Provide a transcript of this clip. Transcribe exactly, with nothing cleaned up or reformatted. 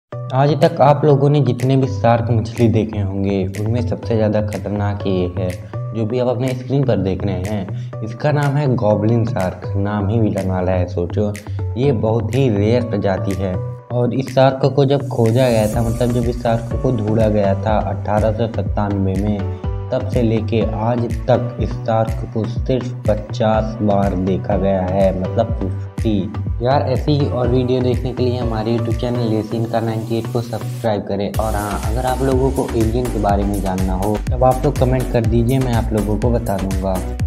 आज तक आप लोगों ने जितने भी शार्क मछली देखे होंगे उनमें सबसे ज़्यादा खतरनाक ये है जो भी आप अपने स्क्रीन पर देख रहे हैं। इसका नाम है गॉबलिन शार्क। नाम ही विलन वाला है, सोचो। ये बहुत ही रेयर प्रजाति है और इस शार्क को जब खोजा गया था, मतलब जब इस शार्क को ढूंढा गया था अठारह सौ सत्तानवे में, तब से लेके आज तक इस शार्क को सिर्फ पचास बार देखा गया है, मतलब पचास। यार ऐसी ही और वीडियो देखने के लिए हमारे यूट्यूब चैनल लेसिन का अट्ठानवे को सब्सक्राइब करें। और हाँ, अगर आप लोगों को एलियन के बारे में जानना हो तब आप लोग कमेंट कर दीजिए, मैं आप लोगों को बता दूंगा।